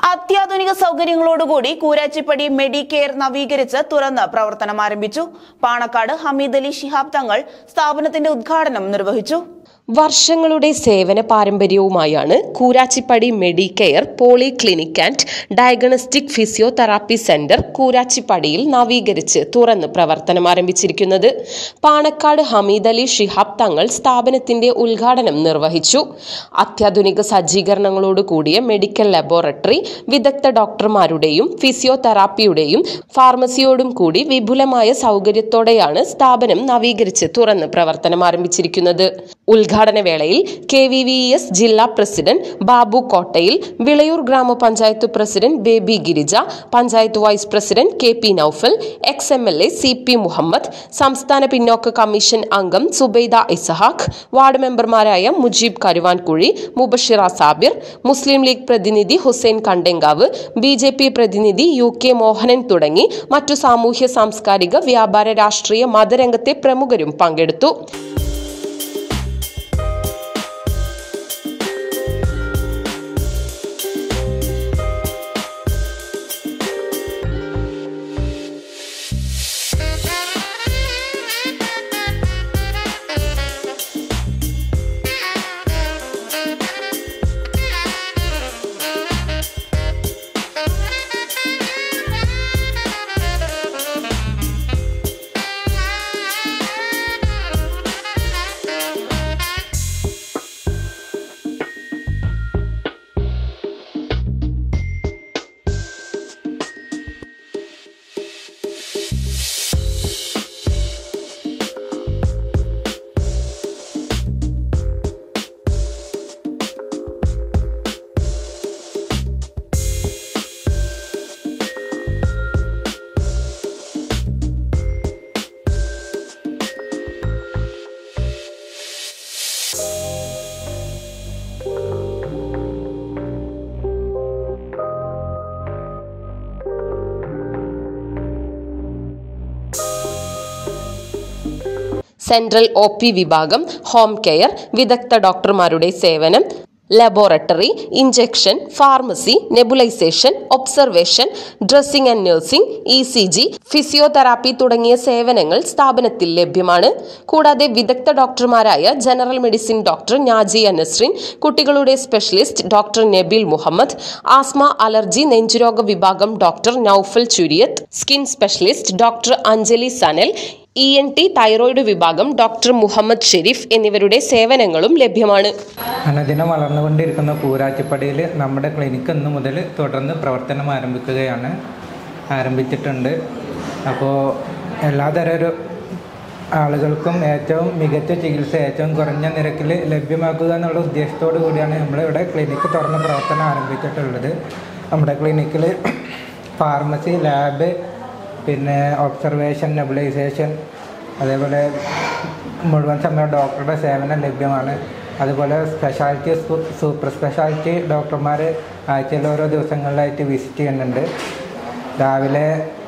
അത്യാധുനിക സൗകര്യങ്ങളോടുകൂടി കൂരാച്ചിപ്പടി മെഡിക്കെയർ നവീകരിച്ച് തുറന്ന് പ്രവർത്തനം ആരംഭിച്ചു. പാണക്കാട് ഹമീദ് അലി ശിഹാബ് തങ്ങൾ സ്ഥാപനത്തിന്റെ ഉദ്ഘാടനം നിർവഹിച്ചു. വർഷങ്ങളുടെ സേവന പാരമ്പര്യവുമായാണ് Koorachippadi Medicare poly clinic and diagnostic physiotherapy centre കൂരാച്ചിപ്പടിയിൽ നവീകരിച്ച് തുറന്ന് പ്രവർത്തനം ആരംഭിച്ചിരിക്കുന്നത്. പാണക്കാട് ഹമീദ് അലി ശിഹാബ് തങ്ങൾ സ്ഥാപനത്തിന്റെ ഉദ്ഘാടനം നിർവഹിച്ചു. അത്യാധുനിക സജ്ജീകരണങ്ങളോട് കൂടിയ മെഡിക്കൽ ലബോറട്ടറി, വിദഗ്ധ ഡോക്ടർമാരുടെയും ഫിസിയോതെറാപ്പിയുടെയും ഫാർമസിയോടും കൂടി വിപുലമായ സൗകര്യത്തോടെയാണ് സ്ഥാപനം നവീകരിച്ച് തുറന്ന് പ്രവർത്തനം ആരംഭിച്ചിരിക്കുന്നത്. ഉദ്ഘാടന വേളയിൽ KVVES ജില്ലാ president Babu Kottayil, Vilayur grama panchayat president Baby Girija, panchayat vice president KP Noufal, ex-MLA CP Muhammad, സംസ്ഥാന പിന്നോക്ക കമ്മീഷൻ അംഗം സുബൈദ ഇസഹാഖ്, വാർഡ് മെമ്പർമാരായ മുജീബ് കരുവാൻകുഴി, മുബഷിറ സാബിർ, മുസ്ലിം ലീഗ് പ്രതിനിധി ഹുസൈൻ കണ്ടെങ്കാവ്, BJP പ്രതിനിധി UK മോഹനൻ തുടങ്ങി മറ്റു സാമൂഹ്യ സാംസ്കാരിക വ്യാപാര രാഷ്ട്രീയ മതരംഗത്തെ പ്രമുഖരും പങ്കെടുത്തു. സെൻട്രൽ OP വിഭാഗം, ഹോം കെയർ, വിദഗ്ധ ഡോക്ടർമാരുടെ സേവനം, laboratory, injection, pharmacy, nebulisation, observation, dressing and nursing, ECG, physiotherapy തുടങ്ങിയ സേവനങ്ങൾ സ്ഥാപനത്തിൽ ലഭ്യമാണ്. കൂടാതെ വിദഗ്ധ ഡോക്ടർമാരായ general medicine doctor Najiya Nasrin, കുട്ടികളുടെ specialist doctor Nabeel Muhammad, asthma, allergy, നെഞ്ചുരോഗ വിഭാഗം doctor Noufal Churiyath, skin specialist doctor Anjali Sanal, ENT thyroid വിഭാഗം ഡോക്ടർ മുഹമ്മദ് ഷെരീഫ് എന്നിവരുടെ സേവനങ്ങളും ലഭ്യമാണ്. അനുദിനം വളർന്നുകൊണ്ടിരിക്കുന്ന കൂരാച്ചിപ്പടിയിൽ നമ്മുടെ ക്ലിനിക്ക് ഇന്ന് മുതൽ തുടർന്ന് പ്രവർത്തനം ആരംഭിച്ചിട്ടുണ്ട്. അപ്പോൾ എല്ലാതരം ആളുകൾക്കും ഏറ്റവും മികച്ച ചികിത്സ ഏറ്റവും കുറഞ്ഞ നിരക്കിൽ ലഭ്യമാക്കുക എന്നുള്ള ഉദ്ദേശത്തോടു കൂടിയാണ് നമ്മളിവിടെ ക്ലിനിക്ക് തുറന്ന് പ്രവർത്തനം ആരംഭിച്ചിട്ടുള്ളത്. നമ്മുടെ ക്ലിനിക്കിൽ ഫാർമസി, ലാബ്, പിന്നെ ഒബ്സർവേഷൻ, നെബുലൈസേഷൻ, അതേപോലെ മുഴുവൻ സമയം ഡോക്ടറുടെ സേവനം ലഭ്യമാണ്. അതുപോലെ സ്പെഷ്യാലിറ്റി, സൂപ്പർ സ്പെഷ്യാലിറ്റി ഡോക്ടർമാർ ആഴ്ചയിൽ ഓരോ ദിവസങ്ങളിലായിട്ട് വിസിറ്റ് ചെയ്യുന്നുണ്ട്. രാവിലെ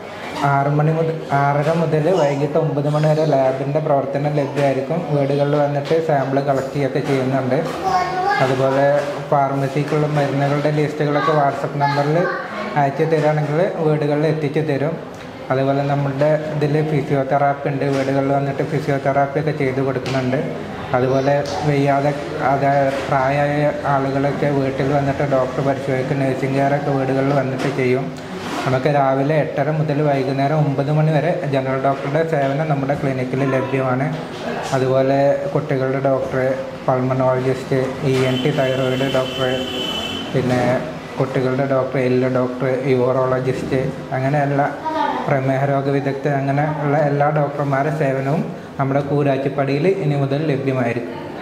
6 മുതൽ വൈകിട്ട് 9 മണി വരെ ലാബിൻ്റെ പ്രവർത്തനം ലഭ്യമായിരിക്കും. വീടുകളിൽ വന്നിട്ട് സാമ്പിൾ കളക്ട് ചെയ്യുകയൊക്കെ ചെയ്യുന്നുണ്ട്. അതുപോലെ ഫാർമസിക്കുള്ള മരുന്നുകളുടെ ലിസ്റ്റുകളൊക്കെ വാട്സപ്പ് നമ്പറിൽ അയച്ചു തരികയാണെങ്കിൽ വീടുകളിൽ എത്തിച്ചു തരും. അതുപോലെ നമ്മുടെ ഇതിൽ ഫിസിയോതെറാപ്പി ഉണ്ട്. വീടുകളിൽ വന്നിട്ട് ഫിസിയോതെറാപ്പി ഒക്കെ ചെയ്ത് കൊടുക്കുന്നുണ്ട്. അതുപോലെ വയ്യാതെ പ്രായമായ ആളുകളൊക്കെ വീട്ടിൽ വന്നിട്ട് ഡോക്ടർ പരിശോധിക്കും. നഴ്സിംഗ് കെയറൊക്കെ വീടുകളിൽ വന്നിട്ട് ചെയ്യും. നമുക്ക് രാവിലെ 8:30 മുതൽ വൈകുന്നേരം 9 മണി വരെ ജനറൽ ഡോക്ടറുടെ സേവനം നമ്മുടെ ക്ലിനിക്കിൽ ലഭ്യമാണ്. അതുപോലെ കുട്ടികളുടെ doctor, pulmonologist, ENT thyroid doctor, പിന്നെ കുട്ടികളുടെ ഡോക്ടർ, എല്ല് ഡോക്ടർ, യൂറോളജിസ്റ്റ്, അങ്ങനെയുള്ള പ്രമേഹ രോഗ വിദഗ്ധ, അങ്ങനെയുള്ള എല്ലാ ഡോക്ടർമാരുടെ സേവനവും നമ്മുടെ കൂരാച്ചിപ്പടിയിൽ ഇനി മുതൽ ലഭ്യമായിരിക്കും.